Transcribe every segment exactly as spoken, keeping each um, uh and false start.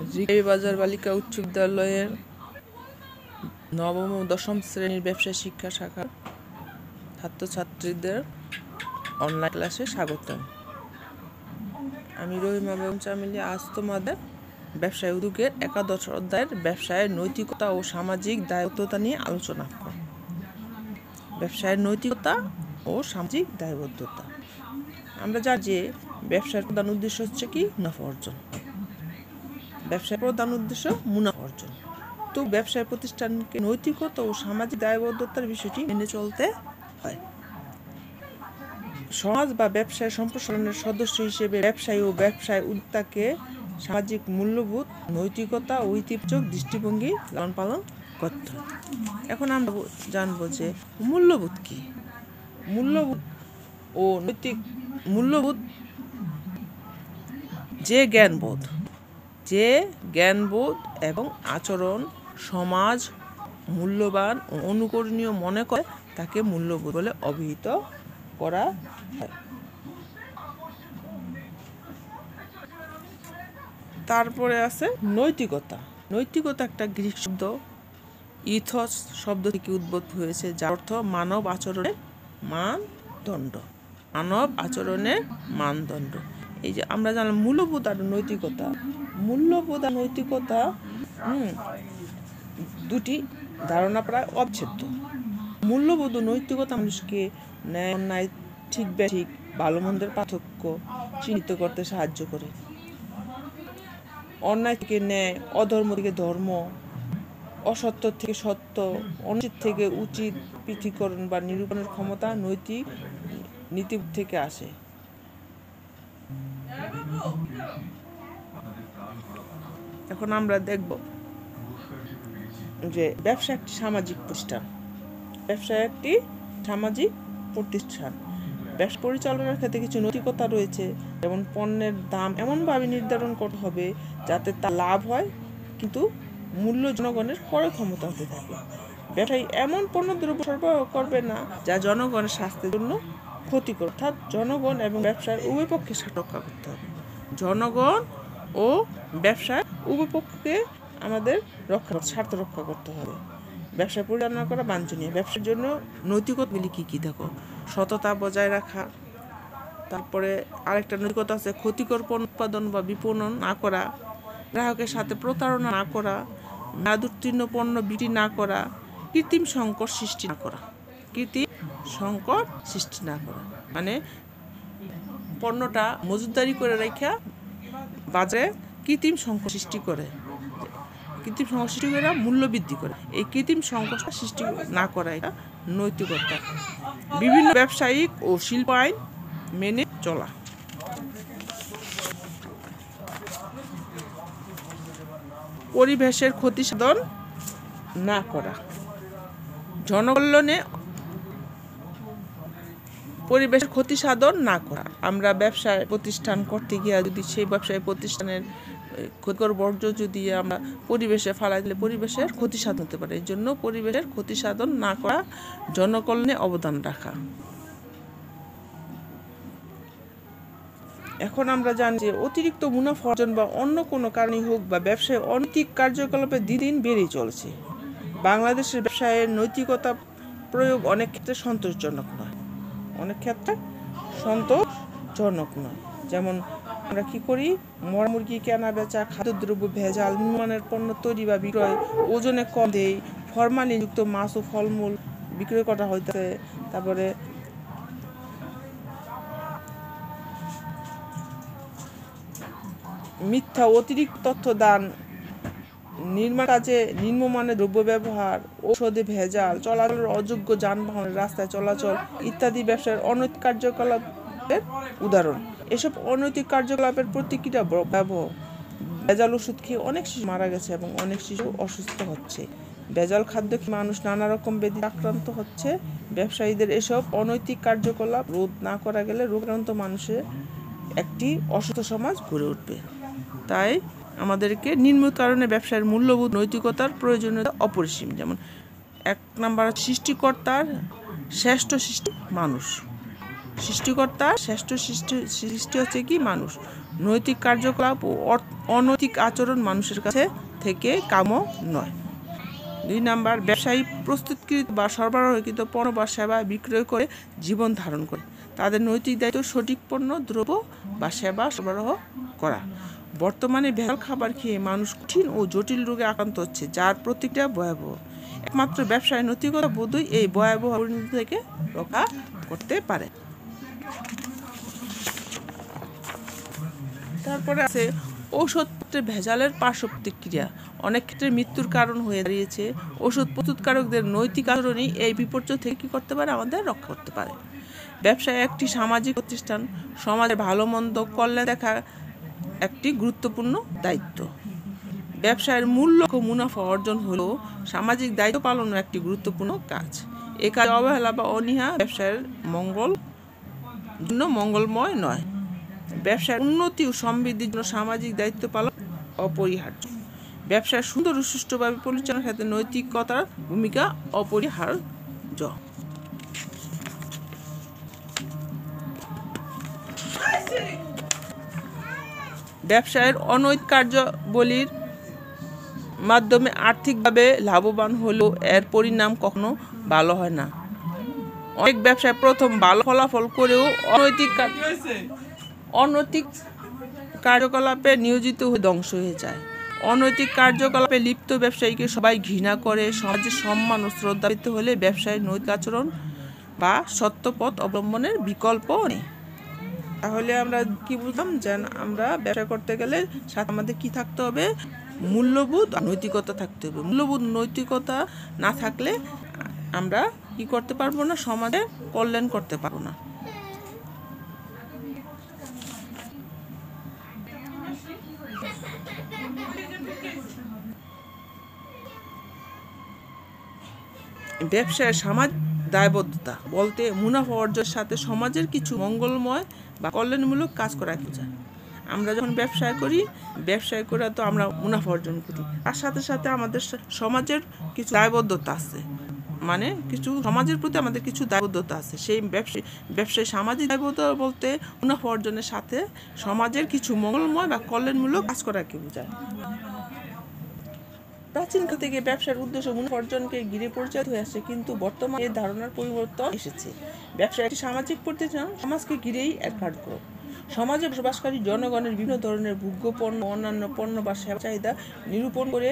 বাজার বালিকা উচ্চ বিদ্যালয়ের নবম ও দশম শ্রেণীর ব্যবসা শিক্ষা শাখার ছাত্রছাত্রীদের অনলাইন ক্লাসে স্বাগতম। আমি রহিমা বেগম চামেলি আজ তোমাদের ব্যবসায় উদ্যোগের একাদশ অধ্যায়ের ব্যবসায়ের নৈতিকতা ও সামাজিক দায়বদ্ধতা নিয়ে আলোচনা করব। ব্যবসায়ের নৈতিকতা ও সামাজিক দায়বদ্ধতা। আমরা জানি যে ব্যবসার প্রধান উদ্দেশ্য হচ্ছে কি মুনাফা অর্জন। ব্যবসার প্রধান উদ্দেশ্য মুনাফা অর্জন। তো ব্যবসায় প্রতিষ্ঠানকে নৈতিকতা ও সামাজিক দায়বদ্ধতার বিষয়টি মেনে চলতে হয়। সমাজ বা ব্যবসায় সম্প্রসারণের সদস্য হিসেবে ব্যবসায়ী ও ব্যবসায় উদ্যোক্তাকে সামাজিক মূল্যবোধ, নৈতিকতা ও ইতিবাচক দৃষ্টিভঙ্গি লালন পালন করতে হয়। এখন আমরা জানবো যে মূল্যবোধ কি। মূল্যবোধ ও নৈতিক মূল্যবোধ যে জ্ঞানবোধ যে জ্ঞানবোধ এবং আচরণ সমাজ মূল্যবান ও অনুকরণীয় মনে করে তাকে মূল্যবোধ বলে অভিহিত করা হয়। তারপরে আছে নৈতিকতা। নৈতিকতা একটা গ্রিক শব্দ, ইথস শব্দ থেকে উদ্ভূত হয়েছে, যার অর্থ মানব আচরণের মানদণ্ড। মানব আচরণের মানদণ্ড। এই যে আমরা জানলাম মূল্যবোধ আর নৈতিকতা। মূল্যবোধ আর নৈতিকতা হুম দুটি ধারণা প্রায় অবিচ্ছেদ্য। মূল্যবোধ ও নৈতিকতা মানুষকে ন্যায় অন্যায়, ঠিক বেঠিক, ভালো মন্দের পার্থক্য চিহ্নিত করতে সাহায্য করে। অন্যায় থেকে ন্যায়, অধর্ম থেকে ধর্ম, অসত্য থেকে সত্য, অনুচিত থেকে উচিত পৃথকীকরণ বা নিরূপণের ক্ষমতা নৈতিক নীতি থেকে আসে। এখন আমরা দেখব যে ব্যবসা একটি সামাজিক প্রতিষ্ঠান। ব্যবসা একটি সামাজিক প্রতিষ্ঠান। ব্যবসা পরিচালনার ক্ষেত্রে কিছু নৈতিকতা রয়েছে, যেমন পণ্যের দাম এমনভাবে নির্ধারণ করতে হবে যাতে তা লাভ হয় কিন্তু মূল্য জনগণের ক্রয় ক্ষমতা হতে থাকে। ব্যবসায়ী এমন পণ্য দ্রব্য সরবরাহ করবে না যা জনগণের স্বাস্থ্যের জন্য ক্ষতিকর। অর্থাৎ জনগণ এবং ব্যবসার উভয় পক্ষে স্বার্থ রক্ষা করতে হবে। জনগণ ও ব্যবসায় উভয় পক্ষকে আমাদের রক্ষা স্বার্থ রক্ষা করতে হবে। ব্যবসা পরিচালনা করা বাঞ্ছনীয়। ব্যবসার জন্য নৈতিকতাগুলি কী কী দেখো? সততা বজায় রাখা। তারপরে আরেকটা নৈতিকতা আছে ক্ষতিকর পণ্য উৎপাদন বা বিপণন না করা, গ্রাহকের সাথে প্রতারণা না করা, মেয়াদোত্তীর্ণ পণ্য বিক্রি না করা, কৃত্রিম সংকট সৃষ্টি না করা। কৃত্রিম সংকট সৃষ্টি না করা মানে পণ্যটা মজুতদারি করে রেখা বাজারে কৃত্রিম সংকট সৃষ্টি করে কৃত্রিম সংকট সৃষ্টি করে মূল্য বৃদ্ধি করে। এই কৃত্রিম সংকট সৃষ্টি না করা এটা নৈতিকতা। বিভিন্ন ব্যবসায়িক ও শিল্প আইন মেনে চলা। পরিবেশের ক্ষতি সাধন না করা। জনকল্যাণে পরিবেশের ক্ষতি সাধন না করা। আমরা ব্যবসায় প্রতিষ্ঠান করতে গিয়ে যদি সেই ব্যবসায় প্রতিষ্ঠানের ক্ষতিকর বর্জ্য যদি আমরা পরিবেশে ফেলাই দিলে পরিবেশের ক্ষতি সাধন হতে পারে। এই জন্য পরিবেশের ক্ষতি সাধন না করা, জনকল্যাণে অবদান রাখা। এখন আমরা জানি যে অতিরিক্ত মুনাফা অর্জন বা অন্য কোনো কারণে হোক বা ব্যবসায় অনৈতিক কার্যকলাপে দিন দিন বেড়েই চলেছে। বাংলাদেশের ব্যবসায়ের নৈতিকতা প্রয়োগ অনেক ক্ষেত্রে সন্তোষজনক নয় অনেক ক্ষেত্রে সন্তোষজনক নয় যেমন আমরা কি করি, মরা মুরগি কেনা বেচা, খাদ্যদ্রব্য ভেজাল, নির্মাণের পণ্য তৈরি বা বিক্রয়, ওজনে কম দেই, ফরমালিনযুক্ত মাছ ও ফলমূল বিক্রয় করা হইতেছে। তারপরে মিথ্যা অতিরিক্ত তথ্য দান, নির্মাণ কাজে নিম্নমানের দ্রব্য ব্যবহার, ঔষধে ভেজাল, চলাচলের অযোগ্য যানবাহনের রাস্তায় চলাচল ইত্যাদি ব্যবসার অনৈতিক কার্যকলাপের উদাহরণ। এসব অনৈতিক কার্যকলাপের প্রতিক্রিয়া ভয়াবহ। ভেজাল ওষুধ খেয়ে অনেক শিশু মারা গেছে এবং অনেক শিশু অসুস্থ হচ্ছে। ভেজাল খাদ্য খেয়ে মানুষ নানা রকম ব্যাধি আক্রান্ত হচ্ছে। ব্যবসায়ীদের এসব অনৈতিক কার্যকলাপ রোধ না করা গেলে রোগাক্রান্ত মানুষের একটি অসুস্থ সমাজ গড়ে উঠবে। তাই আমাদেরকে নিম্ন কারণে ব্যবসার মূল্যবোধ নৈতিকতার প্রয়োজনীয়তা অপরিসীম। যেমন এক নাম্বার সৃষ্টিকর্তার শ্রেষ্ঠ সৃষ্টি মানুষ। সৃষ্টিকর্তা শ্রেষ্ঠ সৃষ্টি সৃষ্টি হচ্ছে কি মানুষ। নৈতিক কার্যকলাপ ও অনৈতিক আচরণ মানুষের কাছে থেকে কাম্য নয়। দুই নাম্বার, ব্যবসায়ী প্রস্তুতকৃত বা সরবরাহকৃত পণ্য বা সেবা বিক্রয় করে জীবন ধারণ করে। তাদের নৈতিক দায়িত্ব সঠিক পণ্য, দ্রব্য বা সেবা সরবরাহ করা। বর্তমানে ভেজাল খাবার খেয়ে মানুষ কঠিন ও জটিল রোগে আক্রান্ত হচ্ছে, যার প্রতিক্রিয়া ভয়াবহ। একমাত্র ব্যবসায় নৈতিকতা বোধই এই ভয়াবহ পরিণতি থেকে রক্ষা করতে পারে। তারপরে আছে ঔষধপত্রে ভেজালের পার্শ্ব প্রতিক্রিয়া। অনেক ক্ষেত্রে মৃত্যুর কারণ হয়ে দাঁড়িয়েছে। ওষুধ প্রস্তুতকারকদের নৈতিক আচরণই এই বিপর্যয় থেকে কী করতে পারে, আমাদের রক্ষা করতে পারে। ব্যবসায় একটি সামাজিক প্রতিষ্ঠান, সমাজের ভালো মন্দ কল্যাণ দেখা একটি গুরুত্বপূর্ণ দায়িত্ব। ব্যবসায়ের মূল লক্ষ্য মুনাফা অর্জন হলেও সামাজিক দায়িত্ব পালনও একটি গুরুত্বপূর্ণ কাজ। এ কাজে অবহেলা বা অনীহা ব্যবসায়ের মঙ্গল জন্য মঙ্গলময় নয়। ব্যবসার উন্নতি ও সমৃদ্ধির জন্য সামাজিক দায়িত্ব পালন অপরিহার্য। ব্যবসার সুন্দর ও সুষ্ঠুভাবে পরিচালনার ক্ষেত্রে নৈতিকতার ভূমিকা অপরিহার্য। ব্যবসায়ের অনৈতিক কার্যাবলীর মাধ্যমে আর্থিকভাবে লাভবান হলেও এর পরিণাম কখনো ভালো হয় না। অনেক ব্যবসায় প্রথম ভালো ফলাফল করেও অনৈতিক অনৈতিক কার্যকলাপে নিয়োজিত হয়ে ধ্বংস হয়ে যায়। অনৈতিক কার্যকলাপে লিপ্ত ব্যবসায়ীকে সবাই ঘৃণা করে। সমাজের সম্মান ও শ্রদ্ধা পেতে হলে ব্যবসায়ের নৈতিক আচরণ বা সত্য পথ অবলম্বনের বিকল্প নেই। তাহলে আমরা কি বুঝলাম, যে আমরা ব্যবসা করতে গেলে সাথে আমাদের কি থাকতে হবে, মূল্যবোধ আর নৈতিকতা থাকতে হবে। মূল্যবোধ নৈতিকতা না থাকলে আমরা কি করতে পারবো না, সমাজে কল্যাণ করতে পারবো না। ব্যবসায় সমাজ দায়বদ্ধতা বলতে মুনাফা অর্জনের সাথে সমাজের কিছু মঙ্গলময় বা কল্যাণমূলক কাজ করা যায়। আমরা যখন ব্যবসা করি, ব্যবসায় করে তো আমরা মুনাফা অর্জন করি, তার সাথে সাথে আমাদের সমাজের কিছু দায়বদ্ধতা আছে, মানে কিছু সমাজের প্রতি আমাদের কিছু দায়বদ্ধতা আছে। সেই ব্যবসায় ব্যবসায় সামাজিক দায়বদ্ধতা বলতে মুনাফা অর্জনের সাথে সমাজের কিছু মঙ্গলময় বা কল্যাণমূলক কাজ করাকে বোঝায়। প্রাচীনকাল থেকে ব্যবসার উদ্দেশ্য মুনাফা অর্জনকে ঘিরে পরিচালিত হয়ে আসছে, কিন্তু বর্তমানে এই ধারণার পরিবর্তন এসেছে। ব্যবসা একটি সামাজিক প্রতিষ্ঠান, সমাজকে ঘিরেই এক কার্যক্রম। সমাজে বসবাসকারী জনগণের বিভিন্ন ধরনের ভোগ্য পণ্য, অন্যান্য পণ্য বা সেবা চাহিদা নিরূপণ করে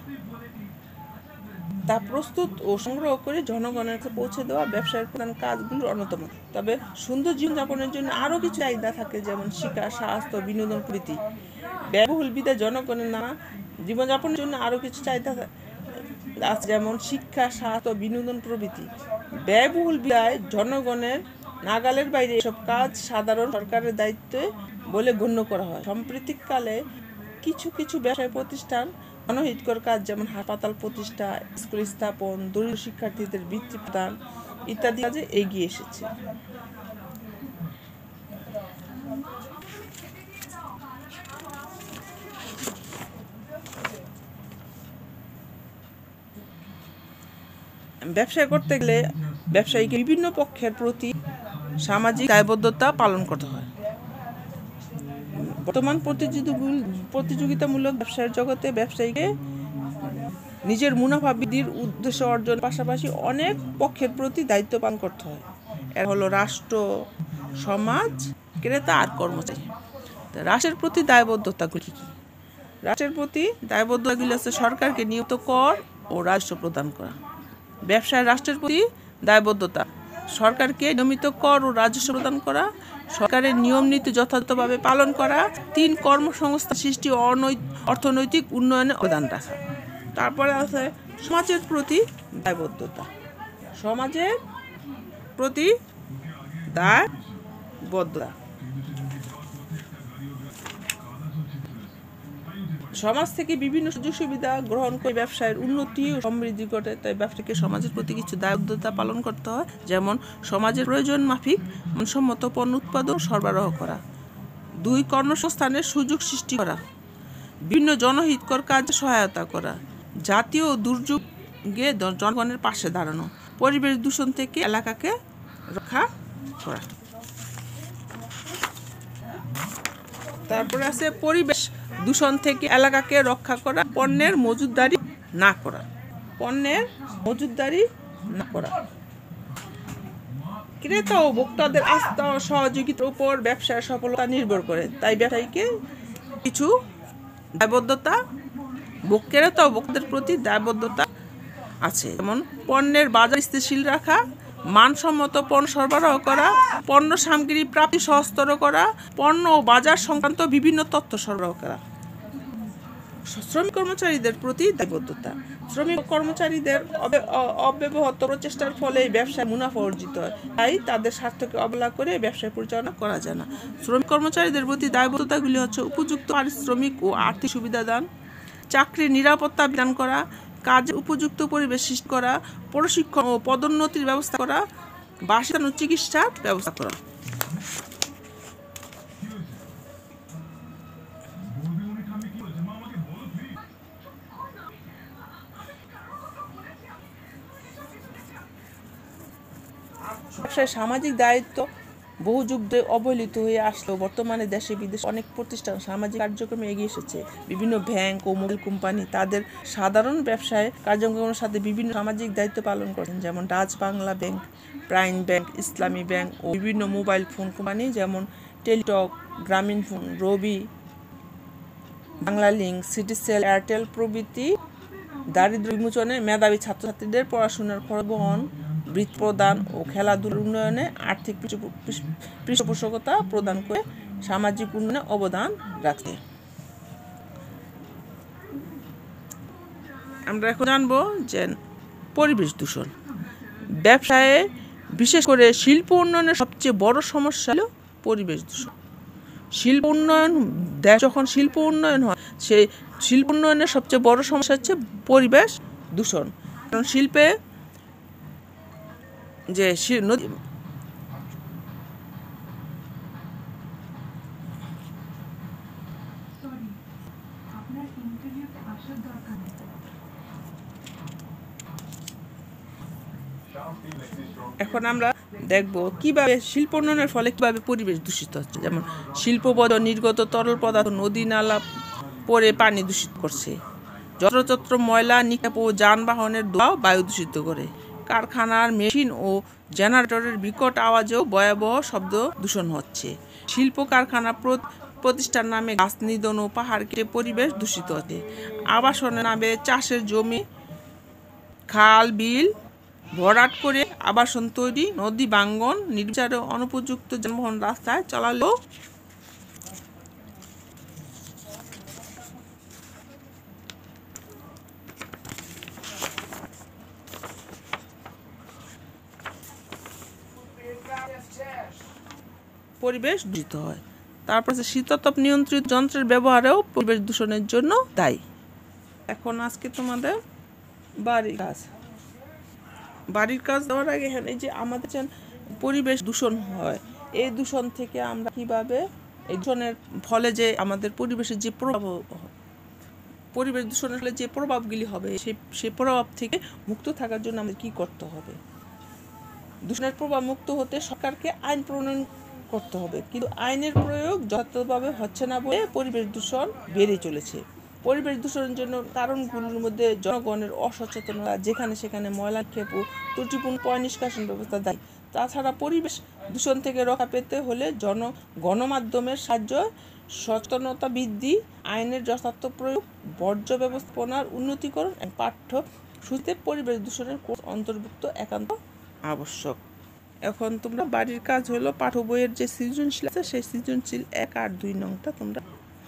তা প্রস্তুত ও সংগ্রহ করে জনগণের কাছে পৌঁছে দেওয়া ব্যবসায়ের প্রধান কাজগুলোর অন্যতম। তবে সুন্দর জীবনযাপনের জন্য আরও কিছু চাহিদা থাকে, যেমন শিক্ষা, স্বাস্থ্য, বিনোদন প্রভৃতি। ব্যয়বহুল বিধায় জনগণের নানা জীবনযাপনের জন্য আরও কিছু চাহিদা আছে, যেমন শিক্ষা, স্বাস্থ্য, বিনোদন প্রভৃতি। ব্যয়বহুল বিধায় জনগণের নাগালের বাইরে এসব কাজ সাধারণ সরকারের দায়িত্বে বলে গণ্য করা হয়। সাম্প্রতিককালে কিছু কিছু ব্যবসায় প্রতিষ্ঠান জনহিতকর কাজ, যেমন হাসপাতাল প্রতিষ্ঠা, স্কুল স্থাপন, দরিদ্র শিক্ষার্থীদের বৃত্তি প্রদান ইত্যাদি কাজে এগিয়ে এসেছে। ব্যবসা করতে গেলে ব্যবসায়ীকে বিভিন্ন পক্ষের প্রতি সামাজিক দায়বদ্ধতা পালন করতে হয়। বর্তমান প্রতিযোগিতামূলক ব্যবসার জগতে ব্যবসায়ীকে নিজের মুনাফা বৃদ্ধির উদ্দেশ্য অর্জনের পাশাপাশি অনেক পক্ষের প্রতি দায়িত্ব পালন করতে হয়। এর হলো রাষ্ট্র, সমাজ, ক্রেতা আর কর্মচারী। রাষ্ট্রের প্রতি দায়বদ্ধতাগুলি কী? রাষ্ট্রের প্রতি দায়বদ্ধতাগুলি আছে সরকারকে নিয়মিত কর ও রাজস্ব প্রদান করা। ব্যবসায় রাষ্ট্রের প্রতি দায়বদ্ধতা সরকারকে নিয়মিত কর ও রাজস্ব প্রদান করা, সরকারের নিয়ম নীতি যথাযথভাবে পালন করা, তিন কর্মসংস্থান সৃষ্টি ও অর্থনৈতিক উন্নয়নে অবদান রাখা। তারপরে আছে সমাজের প্রতি দায়বদ্ধতা। সমাজের প্রতি দায়বদ্ধতা সমাজ থেকে বিভিন্ন সুযোগ সুবিধা গ্রহণ করে ব্যবসায়ের উন্নতি ও সমৃদ্ধি ঘটে। তাই ব্যবসাকে সমাজের প্রতি কিছু দায়বদ্ধতা পালন করতে হয়, যেমন সমাজের প্রয়োজন মাফিক মানসম্মত পণ্য উৎপাদন সরবরাহ করা। দুই, কর্মসংস্থানের সুযোগ সৃষ্টি করা, বিভিন্ন জনহিতকর কাজে সহায়তা করা, জাতীয় দুর্যোগে জনগণের পাশে দাঁড়ানো, পরিবেশ দূষণ থেকে এলাকাকে রক্ষা করা। তারপরে আছে পরিবেশ দূষণ থেকে এলাকাকে রক্ষা করা, পণ্যের মজুতদারি না করা পণ্যের মজুতদারি না করা ক্রেতা ও ভোক্তাদের আস্থা ও সহযোগিতার উপর ব্যবসার সফলতা নির্ভর করে। তাই ব্যবসায়ীকে কিছু দায়বদ্ধতা ক্রেতা ও ভোক্তাদের প্রতি দায়বদ্ধতা আছে, যেমন পণ্যের বাজার স্থিতিশীল রাখা, মানসম্মত পণ্য সরবরাহ করা, পণ্য সামগ্রী প্রাপ্তি সহজতর করা, পণ্য ও বাজার সংক্রান্ত বিভিন্ন তথ্য সরবরাহ করা। শ্রমিক কর্মচারীদের প্রতি দায়বদ্ধতা। শ্রমিক কর্মচারীদের অব্যাহত প্রচেষ্টার ফলে ব্যবসায় মুনাফা অর্জিত হয়, তাই তাদের স্বার্থকে অবহেলা করে ব্যবসায় পরিচালনা করা যায় না। শ্রমিক কর্মচারীদের প্রতি দায়বদ্ধতাগুলি হচ্ছে উপযুক্ত পারিশ্রমিক ও আর্থিক সুবিধা দান, চাকরির নিরাপত্তা বিধান করা, কাজের উপযুক্ত পরিবেশ সৃষ্টি করা, প্রশিক্ষণ ও পদোন্নতির ব্যবস্থা করা, বাসস্থান ও চিকিৎসার ব্যবস্থা করা। ব্যবসায় সামাজিক দায়িত্ব বহু যুগ ধরে অবহেলিত হয়ে আসলেও বর্তমানে দেশে বিদেশে অনেক প্রতিষ্ঠান সামাজিক কার্যক্রমে এগিয়ে এসেছে। বিভিন্ন ব্যাংক ও মোবাইল কোম্পানি তাদের সাধারণ ব্যবসায় কার্যক্রমের সাথে বিভিন্ন সামাজিক দায়িত্ব পালন করেন, যেমন Dutch Bangla bank, prime bank, Islami bank ও বিভিন্ন মোবাইল ফোন কোম্পানি যেমন Teletalk, Grameen phone, Robi, Banglalink, Citycell, Airtel প্রভৃতি দারিদ্র্য বিমোচনে, মেধাবী ছাত্রছাত্রীদের পড়াশোনার খরচ বহন, বৃত্তি প্রদান ও খেলাধুলার উন্নয়নে আর্থিক পৃষ্ঠপোষকতা প্রদান করে সামাজিক উন্নয়নে অবদান রাখে। আমরা এখন জানবো যে পরিবেশ দূষণ। ব্যবসায়ে বিশেষ করে শিল্প উন্নয়নের সবচেয়ে বড় সমস্যা হলো পরিবেশ দূষণ। শিল্প উন্নয়ন দেশ যখন শিল্প উন্নয়ন হয়, সেই শিল্প উন্নয়নের সবচেয়ে বড় সমস্যা হচ্ছে পরিবেশ দূষণ। কারণ শিল্পে যে নদী এখন আমরা দেখব কিভাবে শিল্প উন্নয়নের ফলে কিভাবে পরিবেশ দূষিত হচ্ছে। যেমন শিল্প বর্জ্য নির্গত তরল পদার্থ নদী নালা পরে পানি দূষিত করছে, যত্রতত্র ময়লা নিক্ষেপ ও যানবাহনের ধোঁয়া বায়ু দূষিত করে, কারখানার মেশিন ও জেনারেটরের বিকট আওয়াজেও ভয়াবহ শব্দ দূষণ হচ্ছে, শিল্প কারখানা প্রতিষ্ঠার নামে গাছ নিধন ও পাহাড় কেটে পরিবেশ দূষিত হচ্ছে, আবাসনের নামে চাষের জমি খাল বিল ভরাট করে আবাসন তৈরি, নদী ভাঙ্গন, নির্বিচারে অনুপযুক্ত যানবাহন রাস্তায় চালালেও পরিবেশ দূষিত হয়। তারপর শীতাতপ নিয়ন্ত্রিত যন্ত্রের ব্যবহারেও পরিবেশ দূষণের জন্য দায়ী। এখন আজকে তোমাদের বাড়ির কাজ বাড়ির কাজ দেওয়ার আগে এখানে যে আমাদের পরিবেশ দূষণ হয়, এই দূষণ থেকে আমরা কিভাবে এই দূষণের ফলে যে আমাদের পরিবেশের যে প্রভাব পরিবেশ দূষণের ফলে যে প্রভাবগুলি হবে সেই সেই প্রভাব থেকে মুক্ত থাকার জন্য আমাদের কি করতে হবে। দূষণের প্রভাব মুক্ত হতে সরকারকে আইন প্রণয়ন করতে হবে, কিন্তু আইনের প্রয়োগ যথাযথভাবে হচ্ছে না বলে পরিবেশ দূষণ বেড়ে চলেছে। পরিবেশ দূষণের জন্য কারণগুলোর মধ্যে জনগণের অসচেতনতা, যেখানে সেখানে ময়লা নিক্ষেপ ও ত্রুটিপূর্ণ পয় নিষ্কাশন ব্যবস্থা দায়ী। তাছাড়া পরিবেশ দূষণ থেকে রক্ষা পেতে হলে জন গণমাধ্যমের সাহায্য, সচেতনতা বৃদ্ধি, আইনের যথার্থ প্রয়োগ, বর্জ্য ব্যবস্থাপনার উন্নতিকরণ এবং পাঠ্যসূচিতে পরিবেশ দূষণের কোর্স অন্তর্ভুক্ত একান্ত আবশ্যক। এখন তোমরা বাড়ির কাজ হলো পাঠ্য বইয়ের যে সৃজনশীল আছে সেই সৃজনশীল এক আর দুই নংটা তোমরা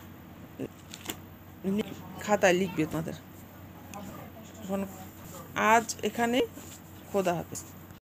খাতায় লিখবে তোমাদের। এখন আজ এখানে খোদা হাফেজ।